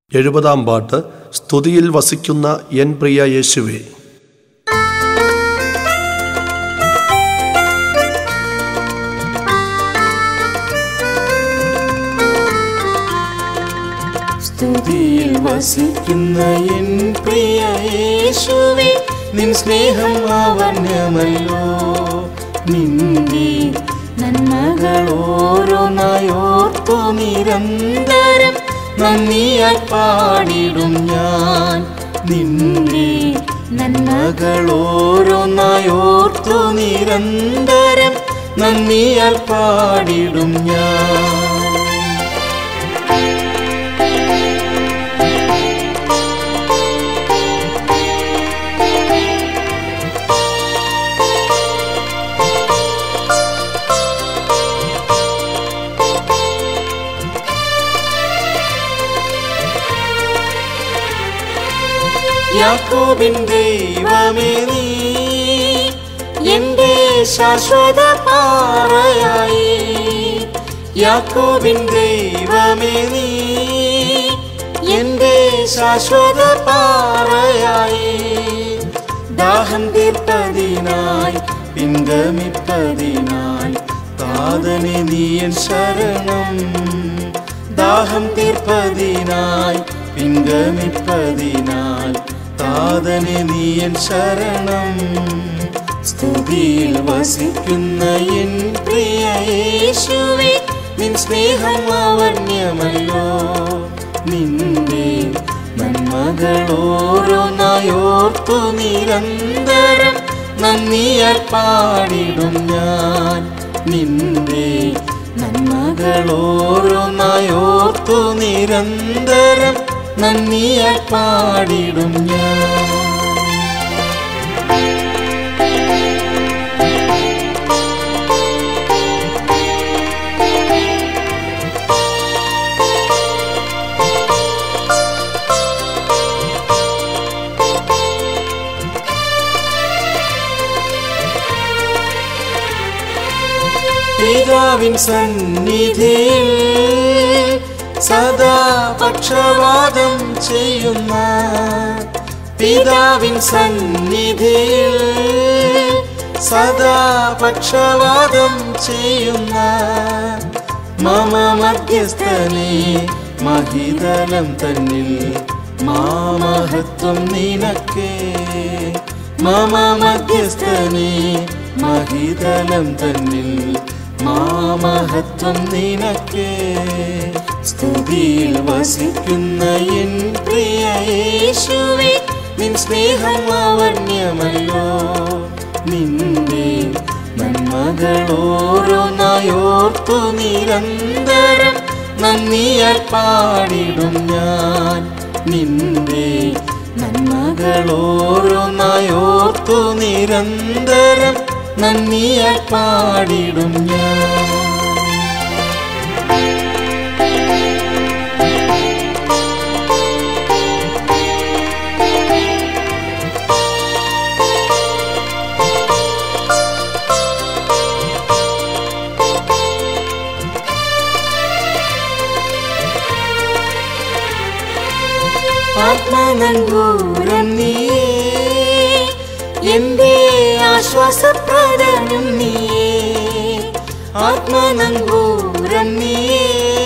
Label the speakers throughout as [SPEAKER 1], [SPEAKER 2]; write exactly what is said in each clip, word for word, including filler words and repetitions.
[SPEAKER 1] എഴുപതാം പാട്ട്. സ്തുതിയിൽ വസിക്കുന്ന എൻ പ്രിയ യേശുവേ.
[SPEAKER 2] സ്തുതിയിൽ വസിക്കുന്ന എൻ പ്രിയ യേശുവേ, നിൻ സ്നേഹം ആവർണ്യമല്ലോ. നിന്റെ നന്മകൾ ഓരോന്നായോർത്തു നിരന്തരം നന്ദിയാൽ പാടിടും ഞാൻ. നിന്റെ നന്മകൾ ഓരോന്നായോർത്തു നിരന്തരം നന്ദിയാൽ പാടിടും ഞാൻ. യാക്കോബിൻ ദൈവമേ, നീ എന്റെ ശാശ്വത പാറയായി. യാക്കോബിൻ ദൈവമേ, നീ എന്റെ ശാശ്വത പാറയായി. ദാഹം തീർപ്പതിനായി പിൻഗമിപ്പതിനായി താതനെ നീയൻ ശരണം. ദാഹം തീർപ്പതിനായി പിൻഗമിപ്പതിനായി താതനെ നീയൻ ശരണം. സ്തുതിയിൽ വസിക്കുന്ന എൻ പ്രിയ യേശുവേ, നിൻ സ്നേഹം ആവർണ്യമല്ലോ. നിന്റെ നന്മകൾ ഓരോന്നായോർത്തു നിരന്തരം നന്ദിയാൽ പാടിടും ഞാൻ. നിന്റെ നന്മകൾ ഓരോന്നായോർത്തു നിരന്തരം നന്ദിയാൽ പാടിടും ഞാൻ. പിതാവിൻ സന്നിധിയിൽ സദാ പക്ഷവാദം ചെയ്യുന്ന, പിതാവിൻ സന്നിധിയിൽ സദാ പക്ഷവാദം ചെയ്യുന്ന മമ മധ്യസ്ഥനെ മഹിതലം തന്നിൽ മാമഹത്വം നിനക്കേ. മമ മധ്യസ്ഥനെ മഹിതലം തന്നിൽ മാമഹത്വം നിനക്കേ. സ്തുതിയിൽ വസിക്കുന്ന എൻ പ്രിയ യേശുവേ, നിൻ സ്നേഹം ആവർണ്യമല്ലോ. നിന്റെ നന്മകൾ ഓരോന്നായോർത്തു നിരന്തരം നന്ദിയാൽ പാടിടും ഞാൻ. നിന്റെ നന്മകൾ ഓരോന്നായോർത്തു നിരന്തരം നന്ദിയാൽ പാടിടും ഞാൻ. ആത്മനങ്കൂരം നീയേ, എന്റെ ആശ്വാസപ്രദനും നീയേ. ആത്മനങ്കൂരം നീയേ,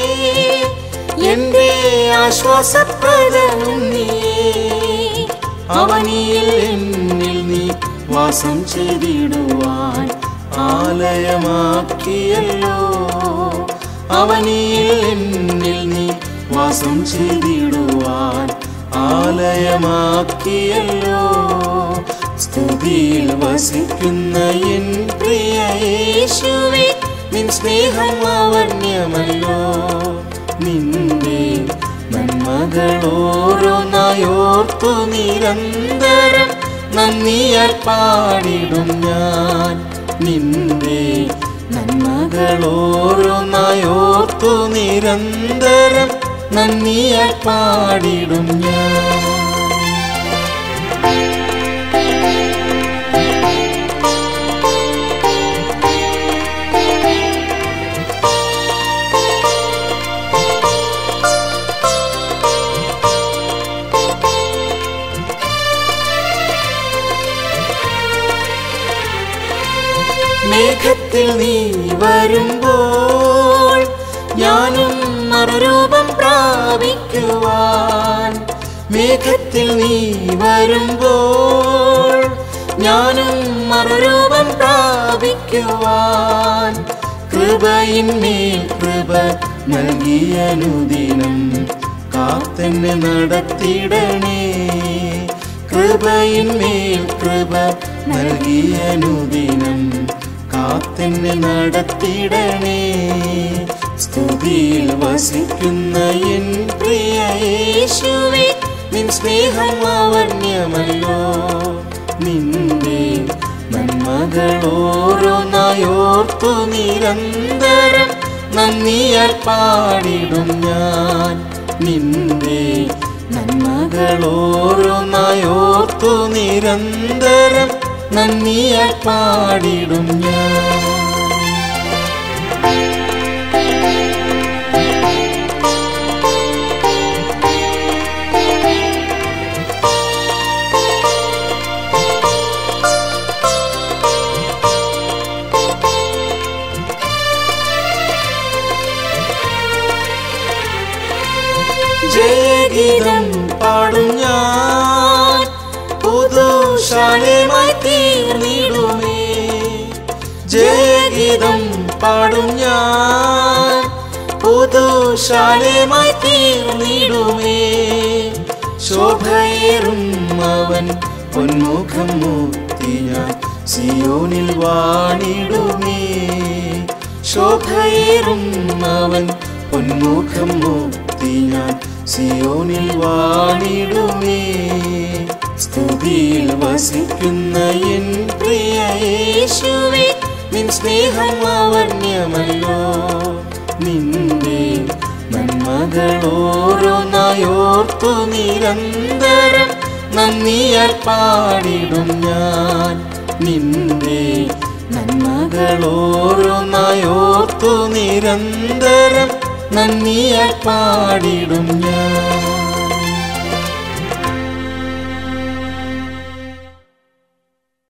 [SPEAKER 2] എന്റെ ആശ്വാസപ്രദനും നീയേ. അവനിൽ എന്നിൽ നീ വാസം ചെയ്തിടുവാൻ ആലയമാക്കിയല്ലോ. അവനിൽ എന്നിൽ നീ വാസം ചെയ്തിടുവാൻ ആലയമാക്കിയല്ലോ. സ്തുതിയിൽ വസിക്കുന്ന എൻ പ്രിയ യേശുവേ, നിൻ സ്നേഹം ആവർണ്യമല്ലോ. നിന്റെ നന്മകൾ ഓരോന്നായോർത്തു നിരന്തരം നന്ദിയാൽ പാടിടും ഞാൻ. നിന്റെ നന്മകൾ ഓരോന്നായോർത്തു നിരന്തരം നന്ദിയാൽ പാടിടും ഞാൻ. മേഘത്തിൽ നീ വരുമ്പോൾ ഞാനും മറുരൂപം പ്രാപിക്കുവാൻ. മേഘത്തിൽ നീ വരുമ്പോൾ ഞാനും മറുരൂപം പ്രാപിക്കുവാൻ. കൃപയിന്മേൽ കൃപ നൽകിയ അനുദിനം കാത്തെന്നെ നടത്തിടണേ. കൃപയിന്മേൽ കൃപ നൽകിയ അനുദിനം കാത്തെന്നെ നടത്തിടണേ. സ്തുതിയിൽ വസിക്കുന്ന എൻ പ്രിയ യേശുവേ, നിൻ സ്നേഹം ആവണ്യമല്ലോ. നിന്റെ നന്മകളോരോന്നായോർത്തു നിരന്തരം നന്ദിയാൽ പാടിടും ഞാൻ. നിന്റെ നന്മകളോരോന്നായോർത്തു നിരന്തരം നന്ദിയാൽ പാടിടും ഞാൻ. ജയഗീതം പാടും ഞാൻ, പുതുശാലമായി തീർന്നിടുമേ. ജയഗീതം പാടും ഞാൻ, പുതുശാലമായി തീർന്നിടുമേ. ശോഭയേറും അവൻ പൊന്മുഖം മുക്തി ഞാൻ സിയോനിൽ വാണിടുമേ. ശോഭയേറും അവൻ പൊന്മുഖം മുക്തി ഞാൻ സിയോനിൽ വാണിടുമേ. സ്തുതിയിൽ വസിക്കുന്ന എൻ പ്രിയ യേശുവേ, നിൻ സ്നേഹം ആവണ്യമല്ലോ. നിന്റെ നന്മകളോരോന്നായോർത്തു നിരന്തരം നന്ദിയാൽ പാടിടും ഞാൻ. നിന്റെ നന്മകളോരോന്നായോർത്തു നിരന്തരം നന്ദിയാൽ പാടിടും ഞാൻ.